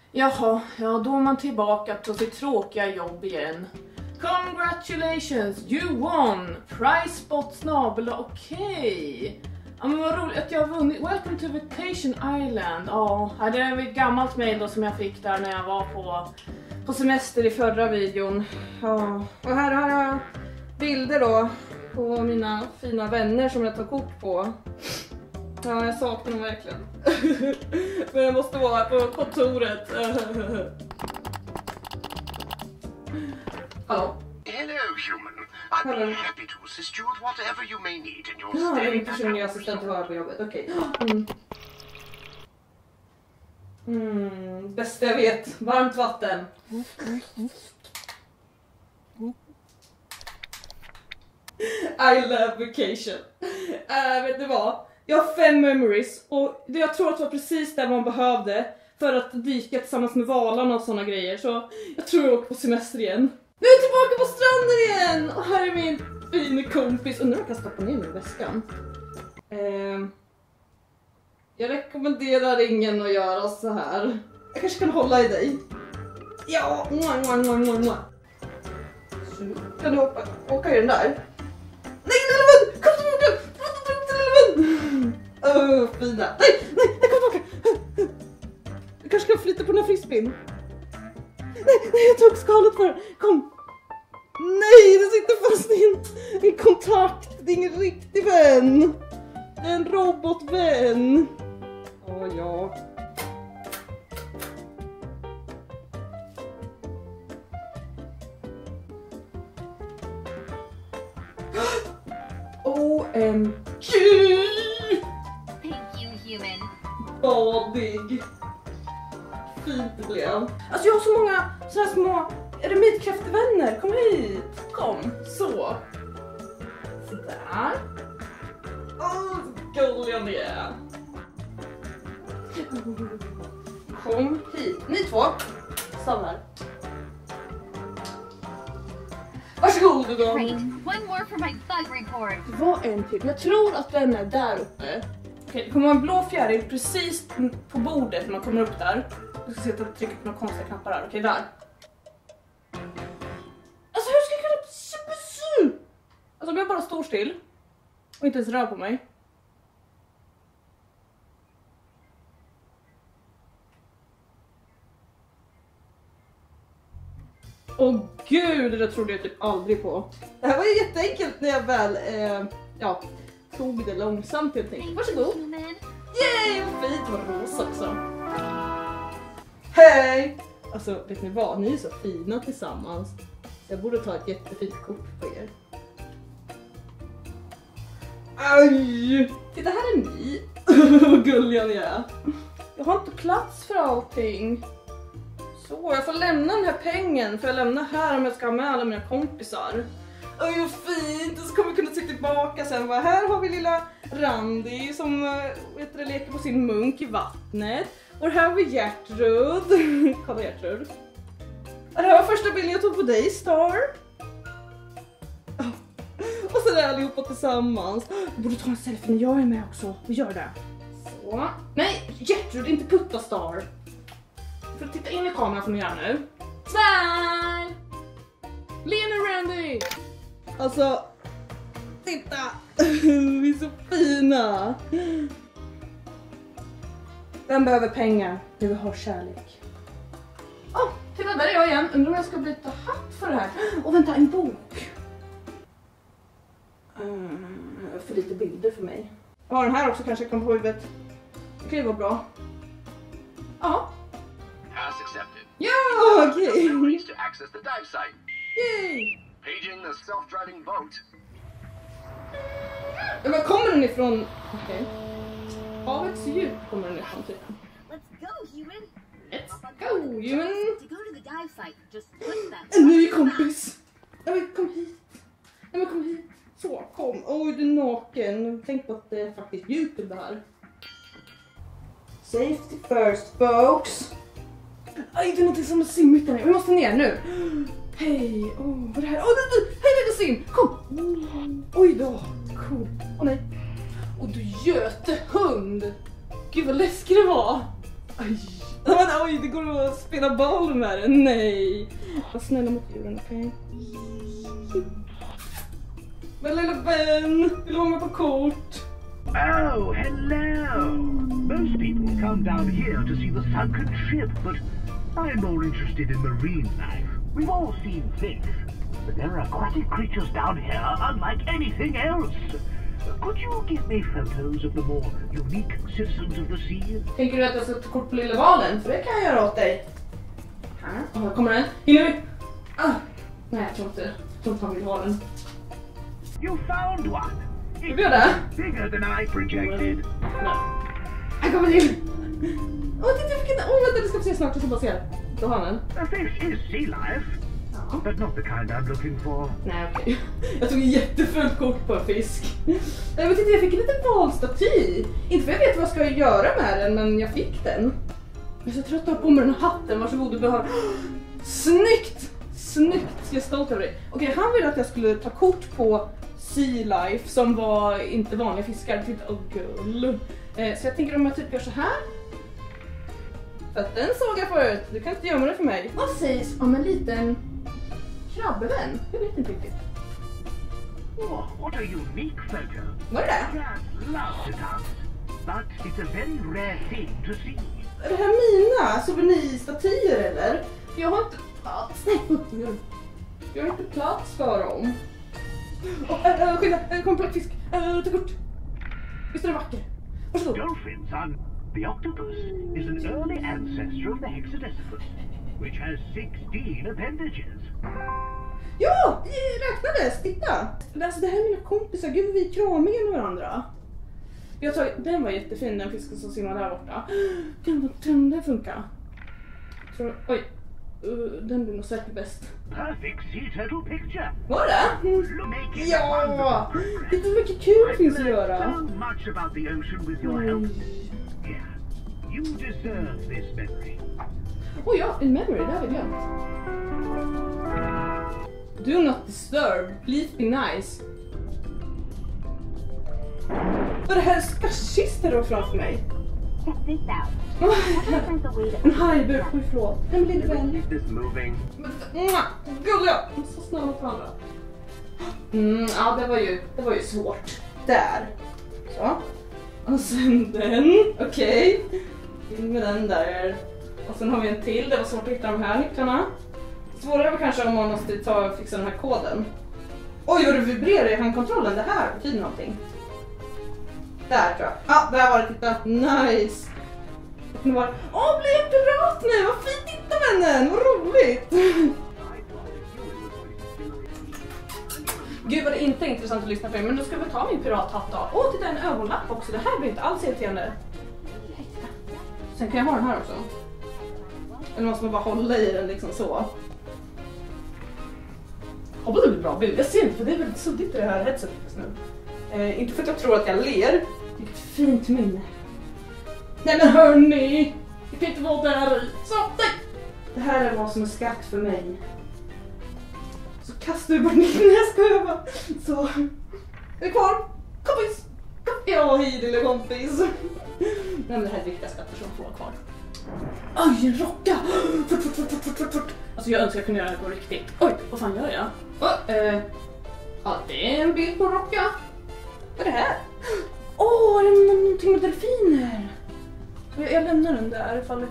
Jaha, ja då är man tillbaka på sitt tråkiga jobb igen. Congratulations, you won! Price spot snabel, okej. Ja men vad roligt att jag har vunnit. Welcome to Vacation Island. Ja, det är ett gammalt mail då som jag fick där när jag var på semester i förra videon. Ja, och här har jag bilder då på mina fina vänner som jag tar kort på. Ja, jag saknar dem verkligen. Men jag måste vara på kontoret. Hallå? Hello, human. I'd Hello. be happy to assist you with whatever you may need in your Ja, stay. en personlig assistent var på jobbet. Okej. Bästa jag vet. Varmt vatten. I love vacation. Vet du vad? Jag har 5 memories och jag tror att det var precis det man behövde för att dyka tillsammans med valarna och såna grejer. Så jag tror jag åker på semester igen. Nu är jag tillbaka på stranden igen! Och här är min fina kompis. Undrar om jag kan stoppa ner min väskan. Jag rekommenderar ingen att göra så här. Jag kanske kan hålla i dig. Ja! Så kan du åka i den där? Nej, Eleven! Kom tillbaka! Fina. Nej, kom tillbaka! Du kanske kan flytta på den här frisbeen. Nej, jag tog skalet för. Kom! Nej, det sitter fast i en kontakt. Det är ingen riktig vän. Det är en robotvän. Ja. OMG! Thank you, human. Badig. Fint det blev. Alltså jag har så många såna här små eremitkräftvänner. Kom hit. Kom. Så. Sådär. Åh, så gulliga ni är. Kom hit. Ni två. Stanna här. Varsågod då. Great. One more for my bug report. Det var en till. Jag tror att den är där uppe. Okej, det kommer vara en blå fjäril precis på bordet när man kommer upp där. Jag ska se att jag trycker på några konstiga knappar där. Okej, där. Alltså hur ska jag kunna... Alltså om jag bara står still och inte ens rör på mig. Åh gud, det där trodde jag typ aldrig på. Det här var ju jätteenkelt när jag väl tog det långsamt helt enkelt. Varsågod. Human. Yay, vad fint, vad rosa också. Hej! Alltså, vet ni vad? Ni är så fina tillsammans. Jag borde ta ett jättefint kort på er. Aj! Titta, här är ni. Vad gulliga ni är. Jag har inte plats för allting. Så, jag får lämna den här pengen. För jag lämna här om jag ska ha med alla mina kompisar. Oj, vad fint! Och så kommer vi kunna se tillbaka sen. Bara, här har vi lilla Randy som leker på sin munk i vattnet. Och här har vi Gertrud. Kolla Gertrud. Och det här var första bilden jag tog på dig, Star. Och så är allihopa tillsammans. Jag borde ta en selfie när jag är med också. Vi gör det. Så. Nej, Gertrud, inte putta Star. För att titta in i kameran får ni göra nu. Smile! Lena Randy! Alltså, titta! Vi är så fina! Vem behöver pengar? Du vill ha kärlek. Titta, där är jag igen. Undrar om jag ska byta hatt för det här. Och vänta, en bok. För lite bilder för mig. Jag har den här också, kanske jag kan på huvudet. Det kan ju vara bra. Ja. Pass accepted. Ja, okej. Memories to access the dive site. Yay! Paging the self-driving boat. Men var kommer den ifrån? Okej. Havets djup kommer den ifrån tydligen. Let's go, human. Let's go, human! To go to the dive site, just push that. En ny kompis! Nej men kom hit! Nej men kom hit! Så, kom! Oj, du är naken. Tänk på att det är faktiskt YouTube det här. Safety first, folks! Aj, det är någonting som är simmigt där. Vi måste ner nu. Hej, vad är det här? Hej, det är sim! Kom! Oj då, cool. Åh nej. Och du göte hund! Gud vad läskig det var. Aj. Oj, det går att spela boll med den. Nej. Var snälla mot djuren, okej? Men lilla vän, vill du vara med på kort? Oh, hello! Most people come down here to see the sunken ship, but I'm more interested in marine life. We've all seen fish, but there are aquatic creatures down here unlike anything else. Could you give me photos of the more unique citizens of the sea? Tänker du att jag ska ta kort på lilla valen? För det kan jag göra åt dig. Här kommer den. Hinner vi? Nej, jag tror inte han vill ha den. You found one! Du gör det? Bigger than I projected. Här kommer den! Titta vilken... vänta, du ska få se snart. Jag ska bara se. Då har han den. A fish is sea life, but not the kind I'm looking for. Nej, okej. Jag tog en jättefult kort på en fisk. Nej, men titta, jag fick en liten valstaty. Inte för jag vet vad jag ska göra med den, men jag fick den. Jag är så trött att ha på med den här hatten. Varsågod, du behöver... Snyggt! Snyggt! Jag är stolt över dig. Okej, han ville att jag skulle ta kort på Sea Life som var inte vanliga fiskar. Titta, gull. Så jag tänker om jag typ gör så här. För att den såg jag förut. Du kan inte gömma det för mig. Vad sägs om en liten krabbevän? Jag vet inte riktigt. Oh, what a unique photo. Vad är det? Cats love to dance, but it's a very rare thing to see. Är det här mina souvenirstatyer eller? Jag har inte plats. Jag har inte plats för dem. Skynda, kom på fisk. Ta kort. Visst är det vacker? Varsågod. Dolphin, son. The octopus is an early ancestor of the Hexadeciphus, which has 16 appendages. Ja, det räknades. Titta. Alltså, det här är mina kompisar. Gud vad vi är kramiga med varandra. Jag tagit, den var jättefin, den fisken som simmar där borta. Den funkar. Oj, den blir nog säkert bäst. Perfect sea turtle picture. Var det? Ja! Titta hur mycket kul det finns att göra. So much about the ocean with your help. Yeah, you deserve this memory. Oh ja, en memory, det har vi glömt. Do not disturb, please be nice. Vad är det här skattkistor då framför mig? Check this out. En hajbur, oj förlåt. En lille vän. Keep this moving. Gulliga! De är så snälla mot varandra. Ja, det var ju svårt. Där. Så. Och sen den. Okej. In med den där. Och sen har vi en till. Det var svårt att hitta de här nycklarna. Svårare kanske om man måste ta och fixa den här koden. Oj, vad det vibrerar i handkontrollen. Det här betyder någonting. Där tror jag. Ja, där var det. Titta. Nice. Nu var det. Blir jag pirat nu? Vad fint, titta vännen. Vad roligt. Gud vad det inte är intressant att lyssna på. Men nu ska vi ta min pirathatt då. Titta en ögonlapp också. Det här blir inte alls irriterande. Sen kan jag ha den här också. Eller måste man bara hålla i den liksom så. Hoppas det blir bra bild. Jag ser inte för det är väldigt suddigt i det här headsetet just nu. Inte för att jag tror att jag ler. Vilket fint minne. Nej men hörni. Det kan inte vara där i. Så, nej. Det här är vad som är skatt för mig. Så kastar du bara ner när jag skojar bara. Så. Är du kvar? Kompis. Ja, hej lilla kompis. Nej men det här är viktiga skatter som får vara kvar. Oj, en rocka! Fort. Alltså jag önskar jag kunde göra det på riktigt. Oj, vad fan gör jag? Ja, det är en bild på en rocka. Vad är det här? Det är någonting med delfiner. Jag lämnar den där ifall det...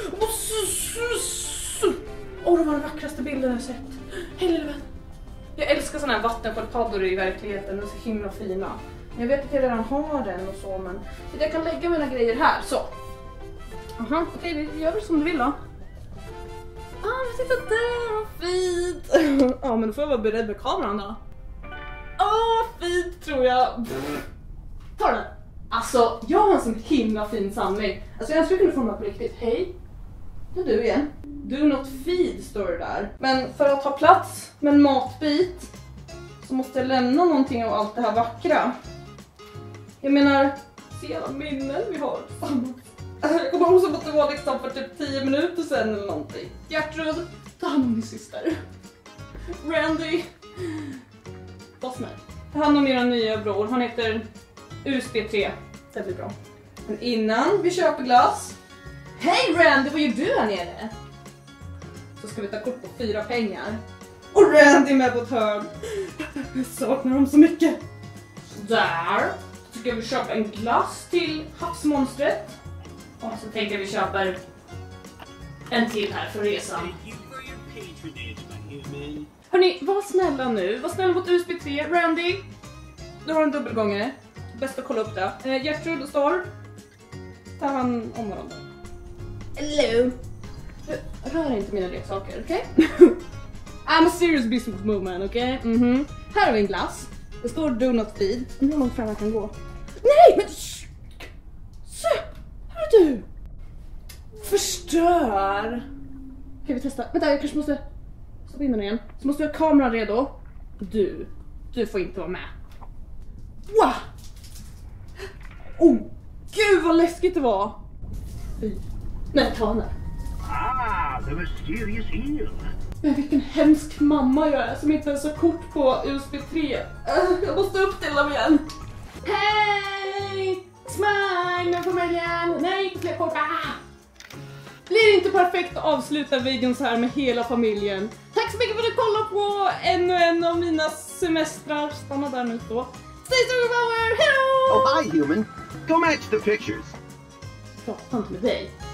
det var den vackraste bilden jag sett. Hej lilla vän. Jag älskar såna här vattensköldspaddor i verkligheten. De är så himla fina. Jag vet att jag redan har den och så, men jag kan lägga mina grejer här, så. Aha, okej, vi gör väl som du vill då. Titta där, vad fint. Ja, men då får jag vara beredd med kameran då. Fint tror jag. Ta den. Alltså, jag har en sån himla fin samling. Alltså jag skulle kunna få den på riktigt. Hej, det är du igen. Do not feed står det där. Men för att ha plats med en matbit så måste jag lämna någonting av allt det här vackra. Jag menar, se alla minnen vi har tillsammans. Jag kommer ihåg som att det var liksom för typ 10 minuter sedan eller någonting. Gertrud, ta hand om din syster. Randy, var snäll. Ta hand om er nya bror. Han heter USB 3. Det blir bra. Men innan vi köper glass, Hej Randy, vad gör du här nere? Så ska vi ta kort på 4 pengar. Och Randy med på ett hörn. Jag saknar dem så mycket. Där. Så ska vi köpa en glass till havsmonstret. Och så tänker vi köpa en till här för resan. Hörrni, var snälla nu. Var snälla mot USB 3. Randy, du har en dubbelgångare. Bäst att kolla upp det. Gertrud och Star. Ta hand om varandra. Hello. Rör inte mina leksaker, okej? Okay? I'm a serious business woman, okej? Okay? Här har vi en glass. Det står do not feed. Hur långt fram jag kan gå? Nej, men... Så! Hör du? Förstör! Okej, vi testar. Vänta, jag kanske måste... stoppa in den igen. Så måste jag ha kameran redo. Du får inte vara med. Wow! Oh, gud vad läskigt det var! Nej, ta den. Ah, the mysterious eel. Men vilken hemsk mamma jag är som inte ens har kort på USB 3. Jag måste uppställa mig igen. Hej! Smile med familjen! Nej, inte fler kort. Blir det inte perfekt att avsluta videon så här med hela familjen? Tack så mycket för att du kollade på ännu en av mina semestrar. Stanna där nu då. Stay strong power! Hejdå! Oh, hi, human. Go match the pictures. Prata inte med dig.